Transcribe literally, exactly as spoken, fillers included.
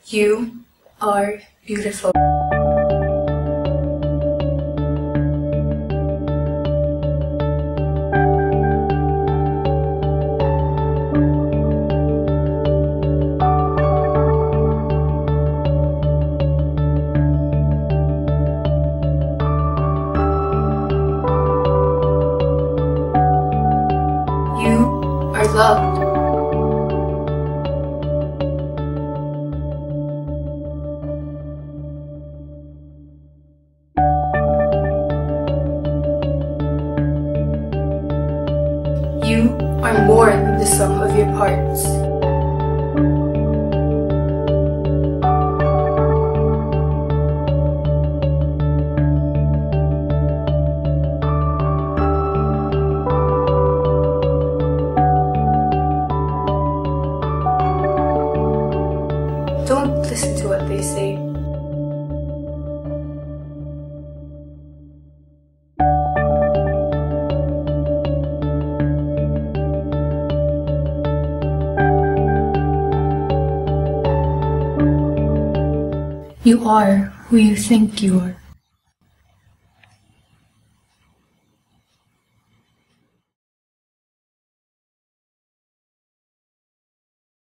You are beautiful. You are loved. You are more than the sum of your parts. Don't listen to what they say. You are who you think you are.